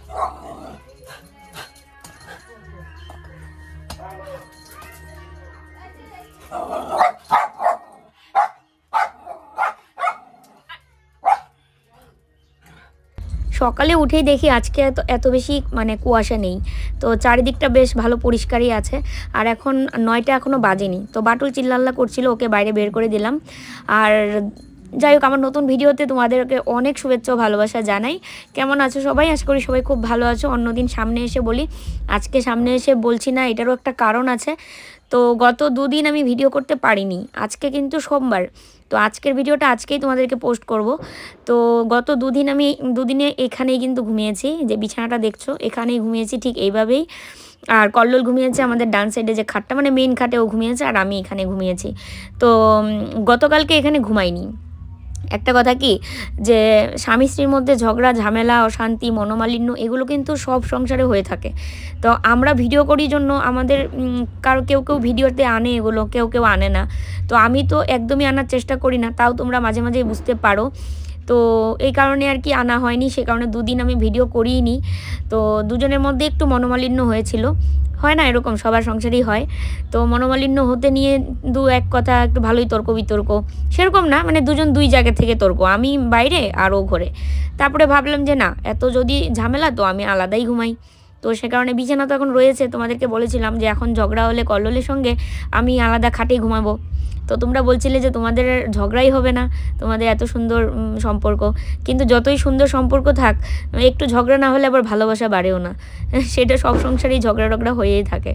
সকালে উঠেই দেখি আজকে এত বেশি মানে কুয়াশা নেই, তো চারিদিকটা বেশ ভালো পরিষ্কারই আছে। আর এখন 9টা এখনও বাজেনি, তো বাটুল চিল্লাল্লা করছিল, ওকে বাইরে বের করে দিলাম। আর যাই হোক, আমার নতুন ভিডিওতে তোমাদেরকে অনেক শুভেচ্ছা ও ভালোবাসা জানাই। কেমন আছো সবাই? আশা করি সবাই খুব ভালো আছো। অন্যদিন সামনে এসে বলি, আজকে সামনে এসে বলছি না, এটারও একটা কারণ আছে। তো গত 2 দিন আমি ভিডিও করতে পারিনি, আজকে কিন্তু সোমবার, তো আজকের ভিডিওটা আজকেই তোমাদেরকে পোস্ট করব। তো গত 2 দিন আমি 2 দিনে এখানেই কিন্তু ঘুমিয়েছি, যে বিছানাটা দেখছো এখানেই ঘুমিয়েছি ঠিক এইভাবেই। আর কল্লোল ঘুমিয়েছে আমাদের ডান সাইডে যে খাটটা, মানে মেইন খাটে ও ঘুমিয়েছে, আর আমি এখানে ঘুমিয়েছি। তো গতকালকে এখানে ঘুমাইনি। একটা কথা কি, যে স্বামী স্ত্রীর মধ্যে ঝগড়া ঝামেলা অশান্তি মনোমালিন্য এগুলো কিন্তু সব সংসারে হয়ে থাকে। তো আমরা ভিডিও করি জন্য আমাদের কারো কেউ কেউ ভিডিওতে আনে এগুলো, কেউ কেউ আনে না। তো আমি তো একদমই আনার চেষ্টা করি না, তাও তোমরা মাঝে মাঝে বুঝতে পারো। তো এই কারণে আর কি আনা হয়নি, সে কারণে 2 দিন আমি ভিডিও করিনি। তো দুজনের মধ্যে একটু মনোমালিন্য হয়েছিল, হয় না এরকম, সবার সংসারেই হয়। তো মনোমালিন্য হতে নিয়ে 2-1 কথা একটু ভালোই তর্ক বিতর্ক, সেরকম না, মানে দুজন 2 জায়গা থেকে তর্ক, আমি বাইরে আর ও ঘরে। তারপরে ভাবলাম যে না, এত যদি ঝামেলা তো আমি আলাদাই ঘুমাই। তো সে কারণে বিছানা তো এখন রয়েছে, তোমাদেরকে বলেছিলাম যে এখন ঝগড়া হলে কল্লোলের সঙ্গে আমি আলাদা খাটেই ঘুমাবো। তো তোমরা বলছিলে যে তোমাদের ঝগড়াই হবে না, তোমাদের এত সুন্দর সম্পর্ক। কিন্তু যতই সুন্দর সম্পর্ক থাক, একটু ঝগড়া না হলে আবার ভালোবাসা বাড়েও না, সেটা সব সংসারেই ঝগড়া টগড়া হয়েই থাকে।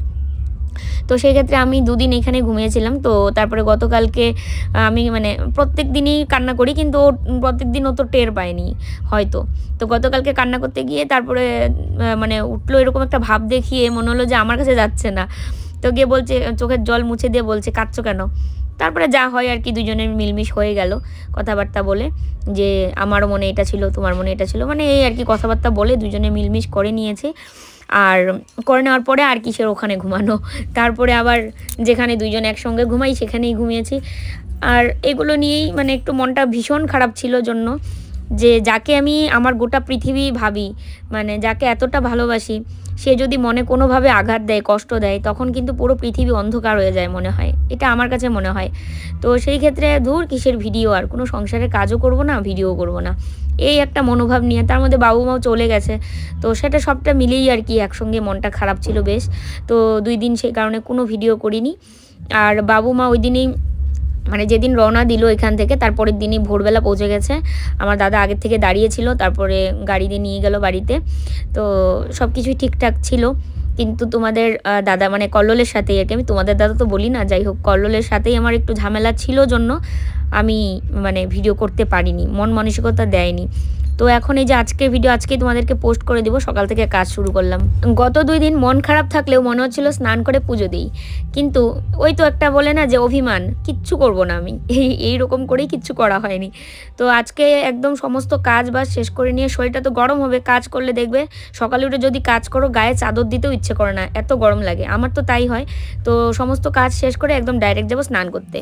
তো সেই ক্ষেত্রে আমি 2 দিন এখানে ঘুমিয়েছিলাম। তো তারপরে গতকালকে আমি মানে প্রত্যেক দিনই কান্না করি, কিন্তু ও প্রত্যেক দিন ও তো টের পায়নি হয়তো। তো গতকালকে কান্না করতে গিয়ে তারপরে মানে উঠলো এরকম একটা ভাব দেখিয়ে, মনে হলো যে আমার কাছে যাচ্ছে না। তো গিয়ে বলছে, চোখের জল মুছে দিয়ে বলছে কাঁদছো কেন? তারপরে যা হয় আর কি, দুজনের মিলমিশ হয়ে গেল কথাবার্তা বলে, যে আমারও মনে এটা ছিল তোমার মনে এটা ছিল, মানে এই আর কি কথাবার্তা বলে দুজনে মিলমিশ করে নিয়েছে। আর করে নেওয়ার পরে আর কিসের ওখানে ঘুমানো, তারপরে আবার যেখানে দুইজন একসঙ্গে ঘুমাই সেখানেই ঘুমিয়েছি। আর এগুলো নিয়েই মানে একটু মনটা ভীষণ খারাপ ছিল জন্য, যে যাকে আমি আমার গোটা পৃথিবী ভাবি, মানে যাকে এতটা ভালোবাসি, সে যদি মনে কোনোভাবে আঘাত দেয় কষ্ট দেয়, তখন কিন্তু পুরো পৃথিবী অন্ধকার হয়ে যায় মনে হয়, এটা আমার কাছে মনে হয়। তো সেই ক্ষেত্রে ধুর কিসের ভিডিও, আর কোনো সংসারের কাজও করব না, ভিডিও করব না, এই একটা মনোভাব নিয়ে। তার মধ্যে বাবু মাও চলে গেছে, তো সেটা সবটা মিলেই আর কি একসঙ্গে মনটা খারাপ ছিল বেশ। তো 2 দিন সেই কারণে কোনো ভিডিও করিনি। আর বাবু মা ওই দিনেই মানে যেদিন রওনা দিল এখান থেকে, তারপরের দিনই ভোরবেলা পৌঁছে গেছে। আমার দাদা আগের থেকে দাঁড়িয়েছিল, তারপরে গাড়ি দিয়ে নিয়ে গেল বাড়িতে। তো সব কিছুই ঠিকঠাক ছিল। কিন্তু তোমাদের দাদা মানে কল্লোলের সাথেই আর কি, আমি তোমাদের দাদা তো বলি না, যাই হোক কল্লোলের সাথেই আমার একটু ঝামেলা ছিল জন্য আমি মানে ভিডিও করতে পারিনি, মন মানসিকতা দেয়নি। তো এখন এই যে আজকের ভিডিও আজকেই তোমাদেরকে পোস্ট করে দেবো, সকাল থেকে কাজ শুরু করলাম। গত 2 দিন মন খারাপ থাকলেও মনে হচ্ছিল স্নান করে পুজো দিই, কিন্তু ওই তো একটা বলে না যে অভিমান, কিচ্ছু করব না আমি, এইরকম করেই কিচ্ছু করা হয়নি। তো আজকে একদম সমস্ত কাজ বাজ শেষ করে নিয়ে, শরীরটা তো গরম হবে, কাজ করলে দেখবে সকালে উঠে যদি কাজ করো গায়ে চাদর দিতেও ইচ্ছে করে না, এত গরম লাগে, আমার তো তাই হয়। তো সমস্ত কাজ শেষ করে একদম ডাইরেক্ট যাবো স্নান করতে।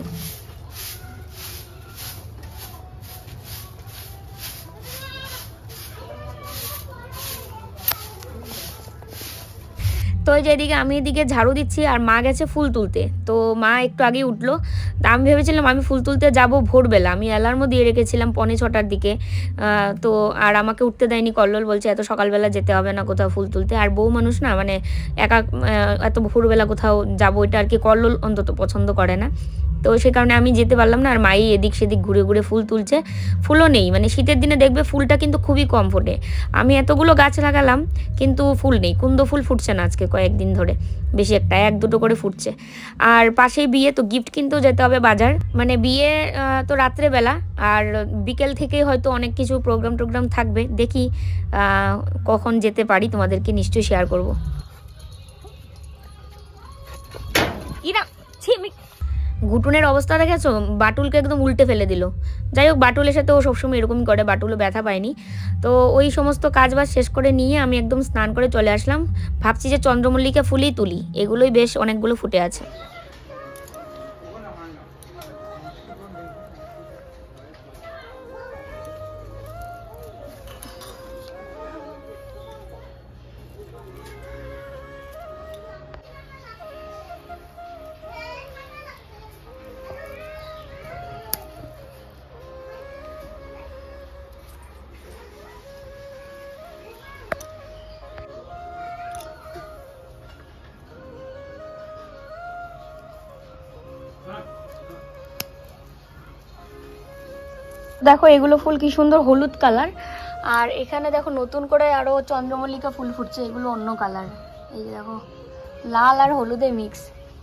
তো ওই যে এদিকে আমি এদিকে ঝাড়ু দিচ্ছি, আর মা গেছে ফুল তুলতে। তো মা একটু আগেই উঠলো, তা আমি ভেবেছিলাম আমি ফুল তুলতে যাব ভোরবেলা, আমি অ্যালার্মও দিয়ে রেখেছিলাম 6:45-র দিকে। তো আর আমাকে উঠতে দেয়নি কল্লোল, বলছে এত সকালবেলা যেতে হবে না কোথাও ফুল তুলতে, আর বউ মানুষ না, মানে একা এত ভোরবেলা কোথাও যাবো এটা আর কি কল্লোল অন্তত পছন্দ করে না। তো সে কারণে আমি যেতে পারলাম না, আর মাই এদিক সেদিক ঘুরে ঘুরে ফুল তুলছে। ফুলও নেই, মানে শীতের দিনে দেখবে ফুলটা কিন্তু খুবই কম ফোটে। আমি এতগুলো গাছ লাগালাম কিন্তু ফুল নেই, কুন্দ ফুল ফুটছে না আজকে কয়েকদিন ধরে, বেশি একটা 1-2টো করে ফুটছে। আর পাশেই বিয়ে, তো গিফট কিনতেও যেতে হবে বাজার, মানে বিয়ে তো রাত্রেবেলা, আর বিকেল থেকেই হয়তো অনেক কিছু প্রোগ্রাম টোগ্রাম থাকবে, দেখি কখন যেতে পারি, তোমাদেরকে নিশ্চয়ই শেয়ার করবো। ঘুটুনের অবস্থা দেখেছো, বাটুলকে একদম উল্টে ফেলে দিল। যাই হোক, বাটুলের সাথে ও সবসময় এরকমই করে, বাটুলও ব্যথা পায়নি। তো ওই সমস্ত কাজ বাজ শেষ করে নিয়ে আমি একদম স্নান করে চলে আসলাম। ভাবছি যে চন্দ্রমল্লিকা ফুলই তুলি, এগুলোই বেশ অনেকগুলো ফুটে আছে। দেখো এগুলো ফুল কি সুন্দর হলুদ কালার, আর এখানে দেখো নতুন করে আরো চন্দ্রমল্লিকা ফুল ফুটছে, এগুলো অন্য কালার। এই দেখো লাল আর হলুদে মিক্স।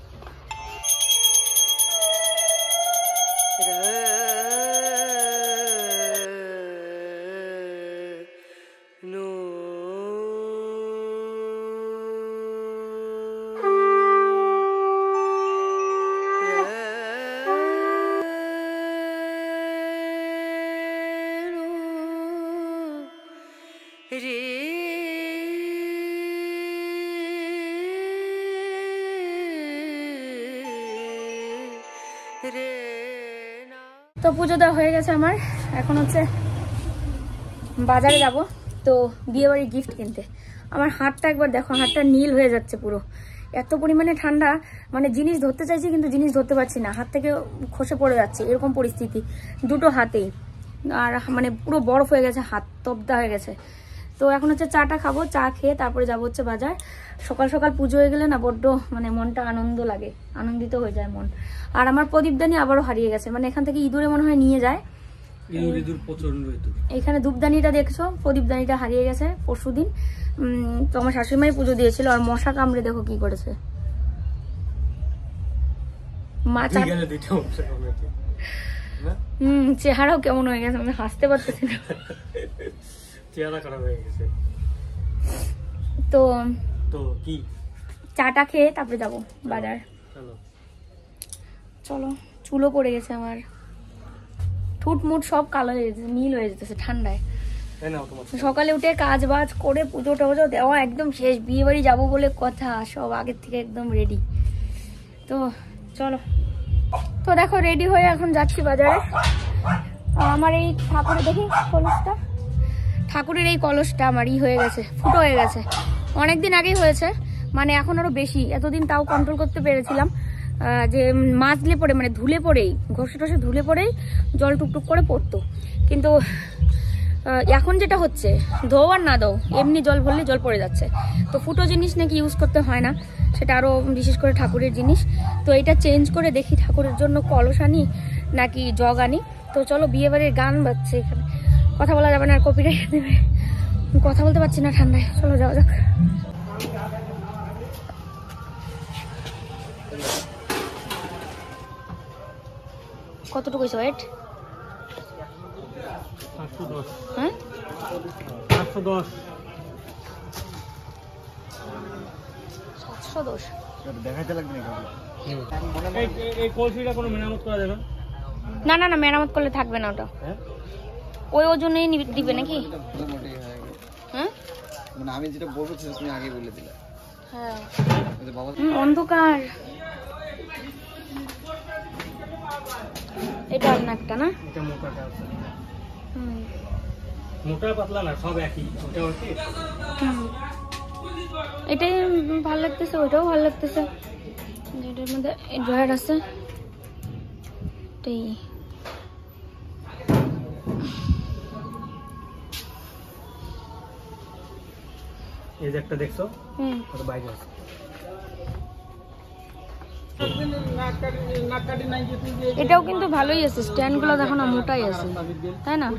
তো পুজো দেওয়া হয়ে গেছে আমার, এখন হচ্ছে বাজারে যাব তো বিয়ে বাড়ির গিফট কিনতে। আমার হাতটা একবার দেখো, হাতটা নীল হয়ে যাচ্ছে পুরো, এত পরিমাণে ঠান্ডা, মানে জিনিস ধরতে চাইছি কিন্তু জিনিস ধরতে পারছি না, হাত থেকে খসে পড়ে যাচ্ছে, এরকম পরিস্থিতি দুটো হাতেই। আর মানে পুরো বরফ হয়ে গেছে, হাত তবদা হয়ে গেছে। তো এখন হচ্ছে চাটা খাবো, চা খেয়ে তারপরে যাবো হচ্ছে বাজার। সকাল সকাল পুজো হয়ে গেলে না বড্ড মানে মনটা আনন্দ লাগে, আনন্দিত হয়ে যায় মন। আর আমার প্রদীপদানি আবারও হারিয়ে গেছে, মানে এখান থেকে ইঁদুরে মনে হয় নিয়ে যায়। এখানে ধূপদানিটা দেখছো, প্রদীপদানিটা হারিয়ে গেছে পরশুদিন। তো আমার শাশুড়িমাই পুজো দিয়েছিল, আর মশা কামড়ে দেখো কি করেছে। চেহারাও কেমন হয়ে গেছে, আমি হাসতে পারতেছি না, চেহারা খারাপ হয়ে গেছে। তো কি চাটা খেয়ে তারপরে যাবো বাজার। চলো, চুলো পড়ে গেছে আমার, ঠুট মুট সব কালো হয়ে যেতেছে, নীল হয়ে যেতেছে ঠান্ডায়। সকালে উঠে কাজ বাজ করে পুজো টুজো দেওয়া একদম শেষ, বিয়ে বাড়ি যাবো বলে কথা, সব আগের থেকে একদম রেডি। তো চলো, তো দেখো রেডি হয়ে এখন যাচ্ছি বাজারে। আমার এই ঠাকুরের দেখি কলসটা, ঠাকুরের এই কলসটা আমার হয়ে গেছে, ফুটো হয়ে গেছে, অনেকদিন আগেই হয়েছে, মানে এখন আরো বেশি। এতদিন তাও কন্ট্রোল করতে পেরেছিলাম, যে মাজলে পড়ে মানে ধুলে পড়েই, ঘষে টসে ধুলে পড়েই জল টুকটুক করে পড়তো। কিন্তু এখন যেটা হচ্ছে, ধো আর না দো এমনি জল ভরলে জল পড়ে যাচ্ছে। তো ফুটো জিনিস নাকি ইউজ করতে হয় না, সেটা আরও বিশেষ করে ঠাকুরের জিনিস। তো এটা চেঞ্জ করে দেখি ঠাকুরের জন্য কলস আনি নাকি জগ আনি। তো চলো, বিয়ে বাড়ির গান বাজছে এখানে, কথা বলা যাবে না, আর কপিরাইট দেবে, কথা বলতে পারছি না ঠান্ডায়। চলো যাওয়া যাক। কতটুকু ওয়েট? হ্যাঁ 710। দেখাইতে লাগবে না? না না, মেরামত করলে থাকবে না ওটা, ওই ওজনেই দিবে নাকি? হ্যাঁ মানে আমি যেটা বলবো তুমি আগে বলে দিলে। হ্যাঁ অন্ধকার, এটা আর একটা না, এটা মোটাটা আছে। মোটা পাতলা না, সব একই। ওটা হচ্ছে এটাই ভালো লাগতেছে, ওইটাও ভালো লাগতেছে, যেটার মধ্যে ড্রয়ার আছে এটাই। এই যে একটা দেখছো, ওটা বাইরে আছে। এটাও কিন্তু ভালোই আছে, স্ট্যান্ড গুলো দেখো না, মোটাই আছে, তাই না?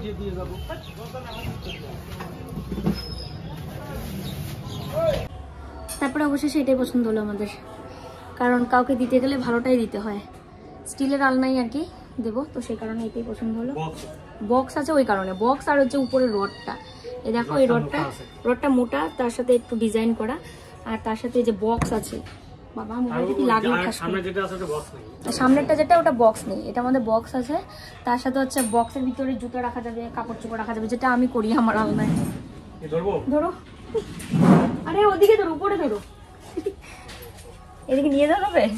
তারপরে অবশ্যই এটাই পছন্দ হলো আমাদের, কারণ কাউকে দিতে গেলে ভালোটাই দিতে হয়। স্টিলের আলনাই আর কি দেবো, তো সেই কারণে এটাই পছন্দ হলো। বক্স আছে ওই কারণে, বক্স আর হচ্ছে উপরের রডটা, এই দেখো এই রডটা মোটা, তার সাথে একটু ডিজাইন করা, আর তার সাথে যে বক্স আছে। বাবা মোবাইলটা কি লাগলো, সামনেরটা যেটা ওটা বক্স নেই, এটা আমাদের বক্স আছে। তার সাথে হচ্ছে বক্সের ভিতরে জুতো রাখা যাবে, কাপড় চোপড় রাখা যাবে, যেটা আমি করি আমার আলনায়। ধরো, আরে ওদিকে ধরো, উপরে ধরো, এদিকে নিয়ে যাওয়া যাবে।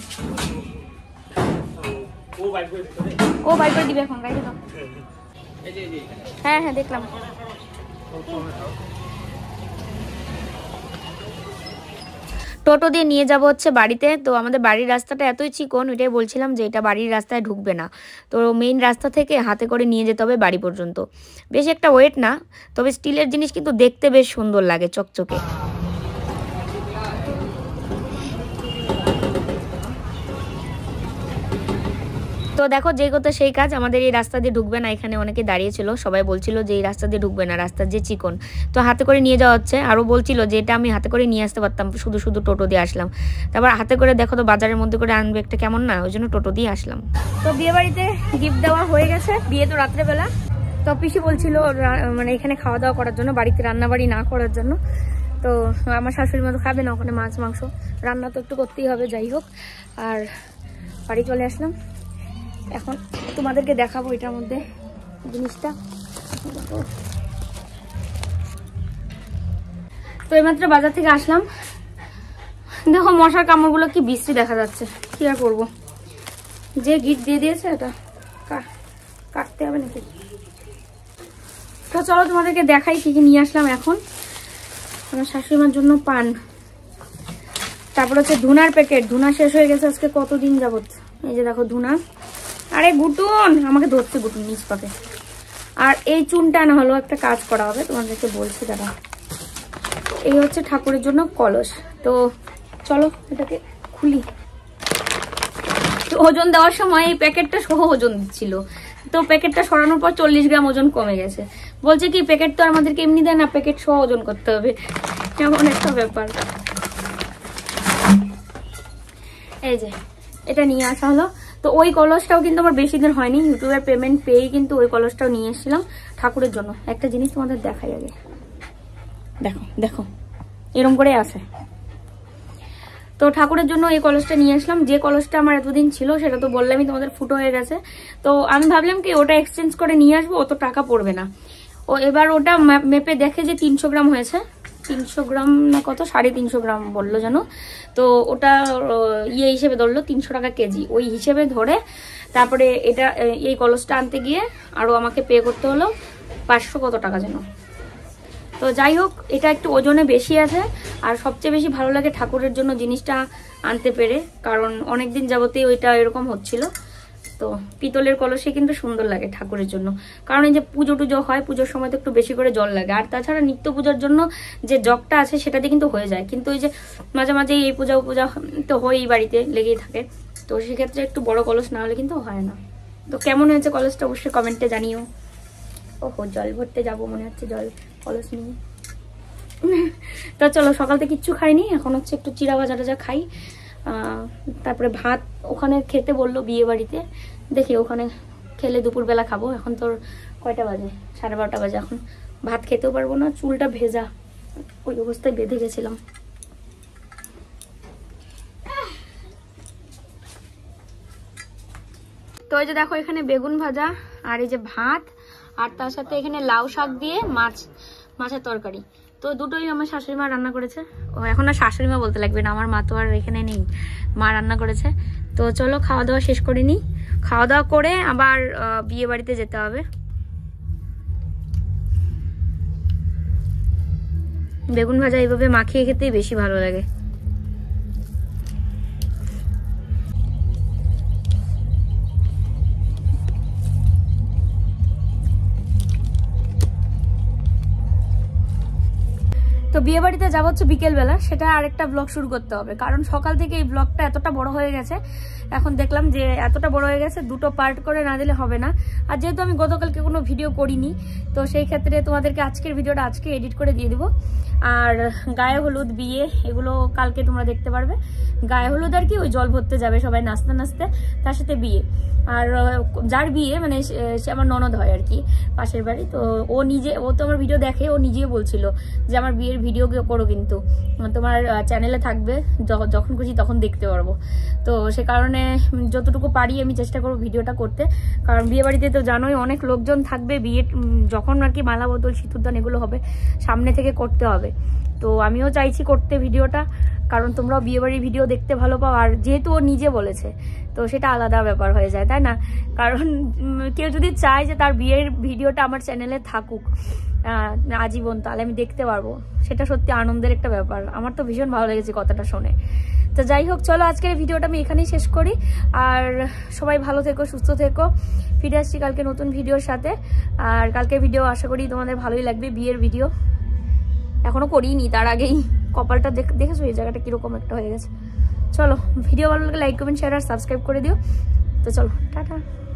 ও বাইক করে দিবে এখন, গাড়ি দাও। হ্যাঁ হ্যাঁ দেখলাম। টোটো দিয়ে নিয়ে যাব হচ্ছে বাড়িতে। তো আমাদের বাড়ির রাস্তাটা এতই চিকন, ওইটাই বলছিলাম যে এটা বাড়ির রাস্তায় ঢুকবে না, তো মেইন রাস্তা থেকে হাতে করে নিয়ে যেতে হবে বাড়ি পর্যন্ত। বেশ একটা ওয়েট না, তবে স্টিলের জিনিস কিন্তু দেখতে বেশ সুন্দর লাগে, চকচকে। তো দেখো যেই কথা সেই কাজ, আমাদের এই রাস্তা দিয়ে ঢুকবে না, এখানে অনেকে দাঁড়িয়েছিল, সবাই বলছিল যে এই রাস্তা দিয়ে ঢুকবে না, রাস্তার যে চিকন, তো হাতে করে নিয়ে যাওয়া হচ্ছে। আরও বলছিল যে এটা আমি হাতে করে নিয়ে আসতে পারতাম, শুধু শুধু টোটো দিয়ে আসলাম। তারপর হাতে করে দেখো তো বাজারের মধ্যে করে আনবে একটা কেমন না, ওই জন্য টোটো দিয়ে আসলাম। তো বিয়ে বাড়িতে গিফট দেওয়া হয়ে গেছে, বিয়ে তো রাত্রেবেলা। তো পিসি বলছিল মানে এখানে খাওয়া দাওয়া করার জন্য, বাড়িতে রান্নাবাড়ি না করার জন্য। তো আমার শাশুড়ি মা তো খাবে না ওখানে মাছ মাংস, রান্না তো একটু করতেই হবে, যাই হোক। আর বাড়ি চলে আসলাম, এখন তোমাদেরকে দেখাবো এটার মধ্যে জিনিসটা। তো এইমাত্র বাজার থেকে আসলাম, দেখো মশার কামড়গুলো কি বিশ্রী দেখা যাচ্ছে, কি আর করবো, যে গিফট দিয়ে দিয়েছে এটা কাটতে হবে নাকি। তো চলো তোমাদেরকে দেখাই কি কি নিয়ে আসলাম। এখন আমার শাশুড়িমার জন্য পান, তারপর হচ্ছে ধুনার প্যাকেট, ধুনা শেষ হয়ে গেছে আজকে কতদিন যাবত। এই যে দেখো ধুনা, আরে গুটুন আমাকে ধরছে, গুটুন নিচ পাকে। আর এই চুনটা না হলো একটা কাজ করা হবে, তোমাদেরকে বলছি দাদা। এই হচ্ছে ঠাকুরের জন্য কলস। তো চলো এটাকে খুলি। ওজন দেওয়ার সময় এই প্যাকেটটা সহ ওজন দিচ্ছিল, তো প্যাকেটটা সরানোর পর 40 গ্রাম ওজন কমে গেছে। বলছে কি প্যাকেট তো আমাদেরকে এমনি দেয় না, প্যাকেট সহ ওজন করতে হবে, এমন একটা ব্যাপার। এই যে এটা নিয়ে আসা হলো। তো ওই কলসটাও কিন্তু আমার বেশি দিন হয়নি, ইউটিউবের পেমেন্ট পেয়েই কিন্তু ওই কলসটাও নিয়ে এসেছিলাম ঠাকুরের জন্য। একটা জিনিস তোমাদের দেখাই আগে, দেখো দেখো এরকম করে আছে। তো ঠাকুরের জন্য এই কলসটা নিয়ে আসলাম। যে কলসটা আমার এতদিন ছিল সেটা তো বললামই তোমাদের ফুটো হয়ে গেছে। তো আমি ভাবলাম কি ওটা এক্সচেঞ্জ করে নিয়ে আসবো, অত টাকা পড়বে না। ও এবার ওটা মেপে দেখে যে 300 গ্রাম হয়েছে, 300 গ্রাম না কত 350 গ্রাম বললো যেন। তো ওটা ইয়ে হিসেবে ধরলো 300 টাকা কেজি, ওই হিসেবে ধরে তারপরে এটা এই কলসটা আনতে গিয়ে আরও আমাকে পে করতে হলো 500 কত টাকা যেন। তো যাই হোক এটা একটু ওজনে বেশি আছে, আর সবচেয়ে বেশি ভালো লাগে ঠাকুরের জন্য জিনিসটা আনতে পেরে, কারণ অনেকদিন যাবতেই ওইটা এরকম হচ্ছিল। তো পিতলের কলসে কিন্তু সুন্দর লাগে ঠাকুরের জন্য, কারণ এই যে পুজো টুজো হয়, পুজোর সময় তো একটু বেশি করে জল লাগে। আর তাছাড়া নিত্য পূজার জন্য যে জগটা আছে সেটাতে কিন্তু হয়ে যায়, কিন্তু ওই যে মাঝে মাঝে এই পূজা তো হয়ই, বাড়িতে লেগেই থাকে। তো সেক্ষেত্রে একটু বড় কলস না হলে কিন্তু হয় না। তো কেমন হয়েছে কলসটা অবশ্যই কমেন্টে জানিও। ওহো জল ভরতে যাবো মনে হচ্ছে, জল কলস নিয়ে। তো চলো, সকাল থেকে কিচ্ছু খাইনি, এখন হচ্ছে একটু চিড়া ভাজা টাজা খাই। তারপরে ভাত ওখানে খেতে বললো বিয়ে বাড়িতে, দেখি ওখানে খেলে দুপুরবেলা খাবো। এখন তোর কয়টা বাজে, 12:30 বাজে, এখন ভাত খেতেও পারবো না, চুলটা ভেজা, ওই অবস্থায় বেঁধে গেছিলাম। তো এই যে দেখো এখানে বেগুন ভাজা, আর এই যে ভাত, আর তার সাথে এখানে লাউ শাক দিয়ে মাছের তরকারি। তো দুটোই আমার শাশুড়ি মা রান্না করেছে। ও এখন আর শাশুড়ি মা বলতে লাগবে না, আমার মা তো আর এখানে নেই, মা রান্না করেছে। তো চলো খাওয়া দাওয়া শেষ করে নিই, খাওয়া দাওয়া করে আবার বিয়ে বাড়িতে যেতে হবে। বেগুন ভাজা এইভাবে মাখিয়ে খেতেই বেশি ভালো লাগে। তো বিয়ে বাড়িতে যাবো হচ্ছে বিকেলবেলা, সেটা আরেকটা ব্লগ শুরু করতে হবে, কারণ সকাল থেকে এই ব্লগটা এতটা বড় হয়ে গেছে। এখন দেখলাম যে এতটা বড় হয়ে গেছে, দুটো পার্ট করে না দিলে হবে না। আর যেহেতু আমি গতকালকে কোনো ভিডিও করিনি, তো সেই ক্ষেত্রে তোমাদেরকে আজকের ভিডিওটা আজকে এডিট করে দিয়ে দিব। আর গায়ে হলুদ, বিয়ে, এগুলো কালকে তোমরা দেখতে পারবে। গায়ে হলুদ আর কি, ওই জল ভরতে যাবে সবাই নাচতে নাচতে, তার সাথে বিয়ে। আর যার বিয়ে মানে সে আমার ননদ হয় আর কি, পাশের বাড়ি। তো ও তো আমার ভিডিও দেখে, ও নিজেই বলছিল যে আমার বিয়ের ভিডিও করো, কিন্তু তোমার চ্যানেলে থাকবে, যখন খুশি তখন দেখতে পারবো। তো সে কারণে যতটুকু পারি আমি চেষ্টা করবো ভিডিওটা করতে, কারণ বিয়ে বাড়িতে তো জানোই অনেক লোকজন থাকবে, বিয়ে যখন আর কি মালা বদল সিঁদুরদান এগুলো হবে, সামনে থেকে করতে হবে। তো আমিও চাইছি করতে ভিডিওটা, কারণ তোমরাও বিয়ে বাড়ির ভিডিও দেখতে ভালো পাও। আর যেহেতু ও নিজে বলেছে, তো সেটা আলাদা ব্যাপার হয়ে যায়, তাই না? কারণ কেউ যদি চায় যে তার বিয়ের ভিডিওটা আমার চ্যানেলে থাকুক আজীবন, তাহলে আমি দেখতে পারবো, সেটা সত্যি আনন্দের একটা ব্যাপার। আমার তো ভীষণ ভালো লেগেছে কথাটা শুনে। তো যাই হোক, চলো আজকের ভিডিওটা আমি এখানেই শেষ করি। আর সবাই ভালো থেকো, সুস্থ থেকো। ফিরে আসছি কালকে নতুন ভিডিওর সাথে। আর কালকের ভিডিও আশা করি তোমাদের ভালোই লাগবে, বিয়ের ভিডিও। এখনো করিনি, তার আগেই কপালটা দেখেছো এই জায়গাটা কিরকম একটা হয়ে গেছে। চলো, ভিডিও ভালো লাগলে লাইক কমেন্ট শেয়ার আর সাবস্ক্রাইব করে দিও। তো চলো টাটা।